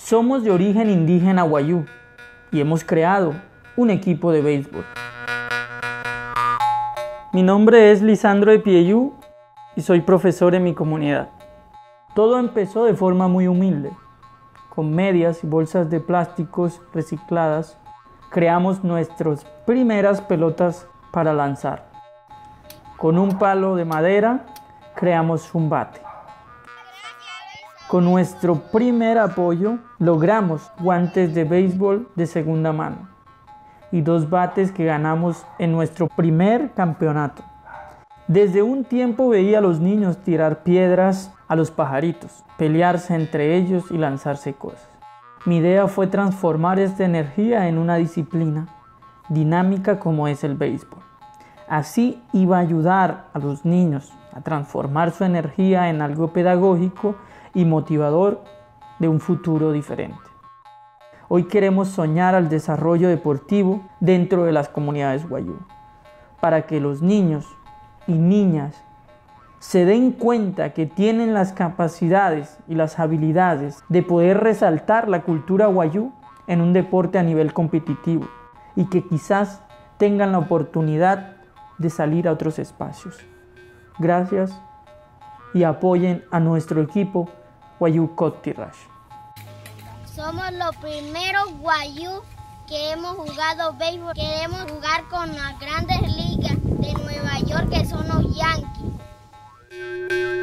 Somos de origen indígena Wayuu y hemos creado un equipo de béisbol. Mi nombre es Lisandro de Pieyú y soy profesor en mi comunidad. Todo empezó de forma muy humilde. Con medias y bolsas de plásticos recicladas, creamos nuestras primeras pelotas para lanzar. Con un palo de madera, creamos un bate. Con nuestro primer apoyo, logramos guantes de béisbol de segunda mano y 2 bates que ganamos en nuestro primer campeonato. Desde un tiempo veía a los niños tirar piedras a los pajaritos, pelearse entre ellos y lanzarse cosas. Mi idea fue transformar esta energía en una disciplina dinámica como es el béisbol. Así iba a ayudar a los niños a transformar su energía en algo pedagógico y motivador de un futuro diferente. Hoy queremos soñar al desarrollo deportivo dentro de las comunidades Wayuu, para que los niños y niñas se den cuenta que tienen las capacidades y las habilidades de poder resaltar la cultura Wayuu en un deporte a nivel competitivo y que quizás tengan la oportunidad de salir a otros espacios. Gracias y apoyen a nuestro equipo Wayuu Cotirash. Somos los primeros Wayuu que hemos jugado béisbol. Queremos jugar con las grandes ligas de Nueva York, que son los Yankees.